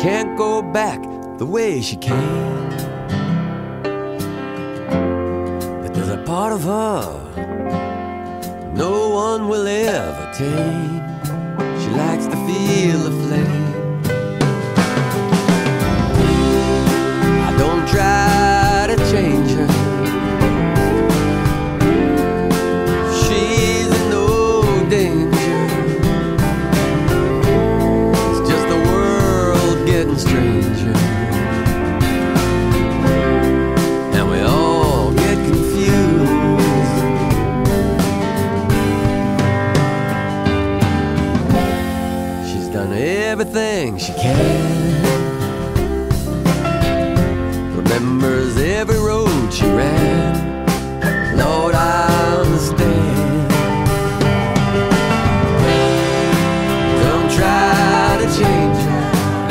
can't go back the way she came. But there's a part of her no one will ever tame. She likes to feel the flame. I don't try to change her. She's in no danger. It's just the world getting stranger, and we all get confused. She's done everything she can, remembers every road she ran. Lord, I understand. Don't try to change her.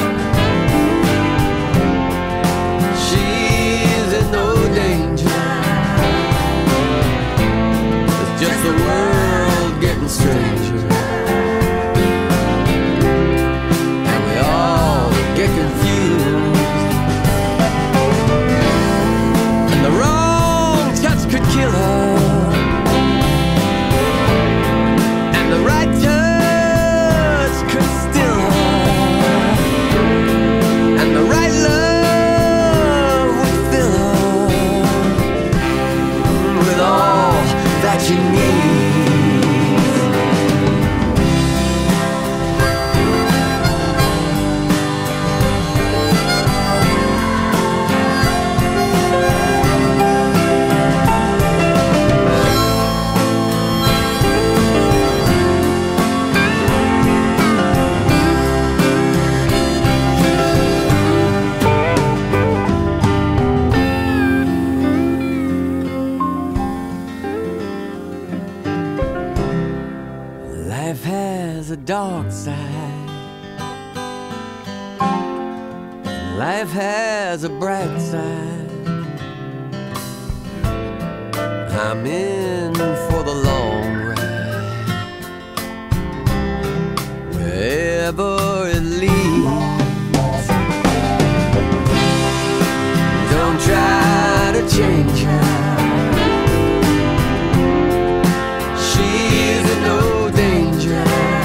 She's in no danger. It's just the world getting stranger, and we all get confused. And the wrong touch could kill her, and the right touch could still her, and the right love would fill her with all that she needs. Life has a dark side, and life has a bright side. I'm in for the long ride, wherever it leads. Don't try to change her. She's in no danger.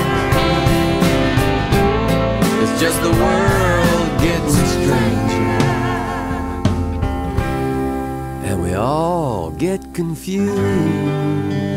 It's just the world gets stranger, and we all get confused.